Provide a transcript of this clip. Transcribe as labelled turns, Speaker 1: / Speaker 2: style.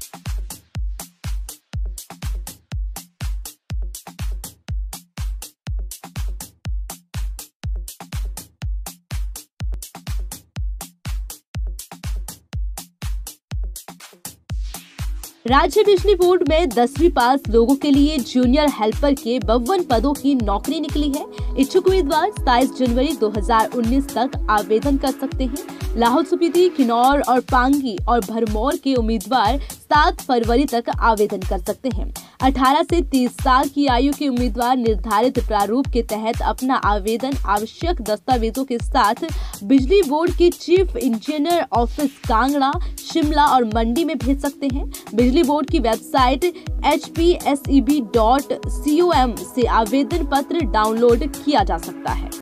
Speaker 1: राज्य बिजली बोर्ड में 10वीं पास लोगों के लिए जूनियर हेल्पर के 52 पदों की नौकरी निकली है। इच्छुक उम्मीदवार 27 जनवरी 2019 तक आवेदन कर सकते हैं। लाहौल स्पीति, किन्नौर और पांगी और भरमौर के उम्मीदवार 7 फरवरी तक आवेदन कर सकते हैं। 18 से 30 साल की आयु के उम्मीदवार निर्धारित प्रारूप के तहत अपना आवेदन आवश्यक दस्तावेजों के साथ बिजली बोर्ड के chief engineer office Kangra, Shimla और मंडी में भेज सकते हैं। बिजली बोर्ड की वेबसाइट hpseb.com से आवेदन पत्र डाउनलोड किया जा सकता है।